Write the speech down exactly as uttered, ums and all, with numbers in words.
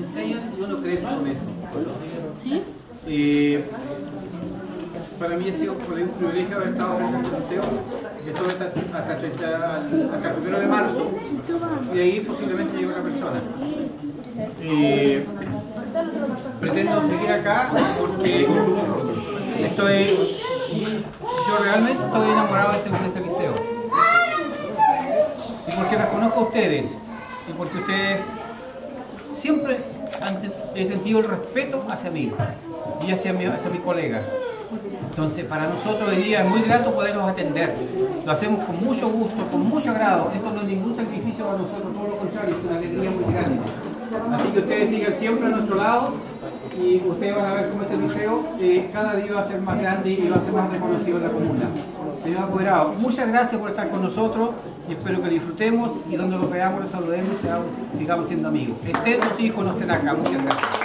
enseñan y uno crece con eso. Eh, para mí ha sido por ahí un privilegio haber estado frente al liceo. Yo estuve hasta, hasta, hasta, hasta el primero de marzo y de ahí posiblemente llegue otra persona. Eh, pretendo seguir acá porque estoy, yo realmente estoy enamorado de este, de este liceo. Y porque las conozco a ustedes y porque ustedes siempre han he sentido el respeto hacia mí y hacia, mi, hacia mis colegas. Entonces, para nosotros hoy día es muy grato poderlos atender. Lo hacemos con mucho gusto, con mucho agrado. Esto no es ningún sacrificio para nosotros, todo lo contrario, es una alegría muy grande. Así que ustedes sigan siempre a nuestro lado y ustedes van a ver cómo este liceo eh, cada día va a ser más grande y va a ser más reconocido en la comuna. Señor apoderado, muchas gracias por estar con nosotros y espero que disfrutemos y donde los veamos, los saludemos y sigamos, sigamos siendo amigos. Estén los hijos, no estén acá. Muchas gracias.